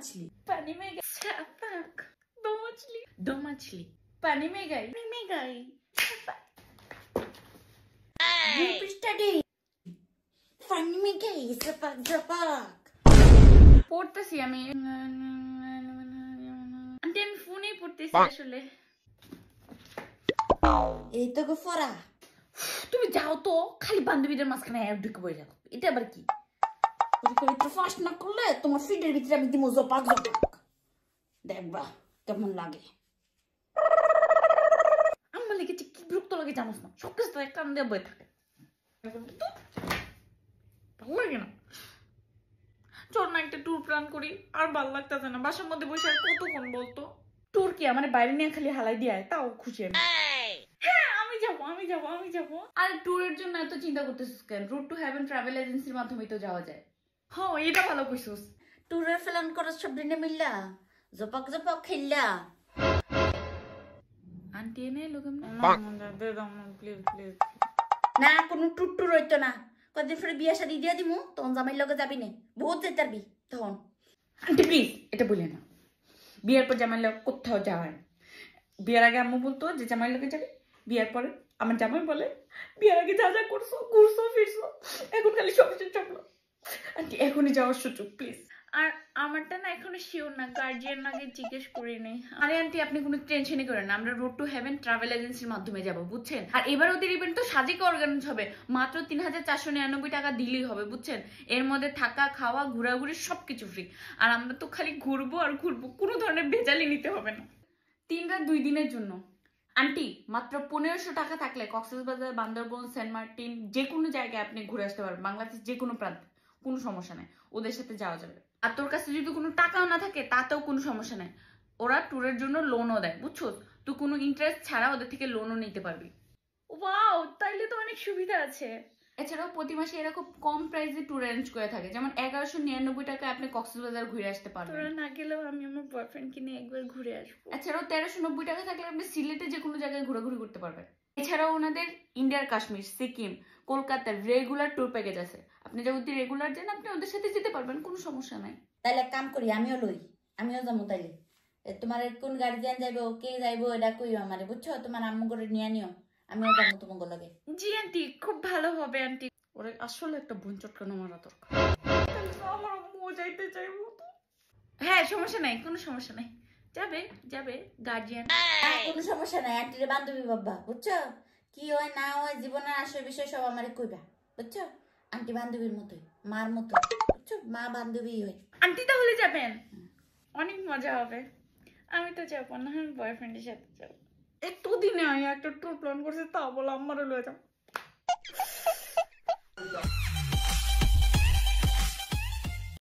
मछली पानी में गई, दो मछली पानी में गई, पानी में गई, পড়তেছি আমি আন্টি আমি ফোনেই পড়তেছি আসলে এই তো গোফরা তুমি যাও তো খালি বান্ধবীদের মাঝখানে ঢুকে বসে যাও এটা আবার কি পরীক্ষা ফাস্ট না করলে তোমার ফিডের ভিতরে আমি দিমু জপাক দেখবা কেমন লাগে আমার লেগেছে কি বিরক্ত লাগে জানোস না সব কিছু এক কান দিয়ে বই থাকে ভালো লাগে না চল না একটা ট্যুর প্ল্যান করি আর ভালো লাগতেছে না বাসার মধ্যে বসে আর কতক্ষণ বলতো ট্যুর কি আমার বাইরে নিয়ে খালি হালাই দিয়ে তাও খুশি আমি হ্যাঁ আমি যাব আর ট্যুরের জন্য এত চিন্তা করতেছিস কেন রুট টু হেভেন ট্রাভেল এজেন্সির মাধ্যমে তো যাওয়া যায় হ্যাঁ এটা ভালো কইছিস ট্যুরের প্ল্যান করার সব দিনে মিললা জপাক খেললা আন্টি এনে লোকম না দে দাও প্লিজ না কোনো ট্যুর হইতো না কদিন পরে বিয়া শাদি দিয়া দিমু তখন জামাইর লগে যাবি না বহুত যেতে পারবি তখন আন্টি প্লিজ এটা বলি না বিয়ার পর জামাইর লগে কোথাও যাওয়া হয় বিয়ার আগে আম্মু বলতো যে জামাইর লগে যাবে বিয়ার পরে আমার জামাই বলে বিয়ার আগে যা যা করছো ঘুরছো ফিরছো এখন খালি সবকিছু চকলো আন্টি এখনই যাওয়ার সুযোগ প্লিজ আর আমারটা না এখনো শিওর না গার্জিয়ান আগে জিজ্ঞেস করি নেই আরে আন্টি আপনি কোনো টেনশনই করেন না আমরা রোড টু হেভেন ট্রাভেল এজেন্সির মাধ্যমে যাব বুঝছেন আর এবার ওদের ইভেন্ট তো সাজেকে অর্গানাইজ হবে মাত্র 3499 টাকা দিলেই হবে বুঝছেন এর মধ্যে থাকা খাওয়া ঘোরাঘুরি সবকিছু ফ্রি আর আমরা তো খালি ঘুরবো আর ঘুরবো কোনো ধরনের ভেজালি নিতে হবে না 3 রাত 2 দিনের জন্য আন্টি মাত্র 1500 টাকা থাকলে কক্সবাজার বান্দরবন সেন্ট মার্টিন যে কোনো জায়গায় আপনি ঘুরে আসতে পারবেন বাংলাদেশ যে কোনো প্রান্তে কোনো সমস্যা নাই ওদের সাথে যাওয়া যাবে আর তোর কাছে যদি কোনো টাকাও না থাকে তাতেও কোনো সমস্যা নাই ওরা ট্যুরের জন্য লোনও দেয় বুঝছো তুই কোনো ইন্টারেস্ট ছাড়া ওদের থেকে লোনও নিতে পারবি ওয়াও তাইলে তো অনেক সুবিধা আছে এছাড়াও প্রতি মাসে এরকম কম প্রাইসে ট্যুর অ্যারেঞ্জ করে থাকে যেমন 1199 টাকায় আপনি কক্সবাজার ঘুরে আসতে পারবেন তোরা না গেলেও আমি আমার বয়ফ্রেন্ডকে নিয়ে একবার ঘুরে আসবো এছাড়াও 1390 টাকা থাকলে আপনি সিলেটে যে কোনো জায়গায় ঘোরাঘুরি করতে পারবেন এছাড়াও ওনাদের ইন্ডিয়ার কাশ্মীর সিকিম কলকাতার রেগুলার ট্যুর প্যাকেজ আছে আপনি যদি রেগুলার যান আপনি ওদের সাথে যেতে পারবেন কোনো সমস্যা নাই তাইলে কাম করি আমিও যাবো তাইলে তোমার কোন গার্জিয়ান যাইবো কে যাইবো এটা কইও আমারে বুঝছো তোমার আম্মু করে নিয়ে নিও আমিও যাবো তোমার লগে জি আন্টি খুব ভালো হবে আন্টি ওরে আসলে একটা বোন চটকানো মারা দরকার আমার আম্মু যাইতে চাইবো তো হ্যাঁ সমস্যা নাই কোনো সমস্যা নাই যাবে গার্জিয়ান কোনো সমস্যা নাই আন্টির বান্ধবী বাবা বুঝছো কি হয় না হয় জীবনের আসল বিষয় সব আমারে কইবা বুঝছো আন্টি বান্ধবীর মতোই মার মতো বুঝছো মা বান্ধবী হয় আন্টি তাহলে যাবেন অনেক মজা হবে আমি তো যাবো না আমি বয়ফ্রেন্ডের সাথে যাবো এতদিনে আমি একটা ট্যুর প্ল্যান করছি তা বলে আমারও লয়ে যাও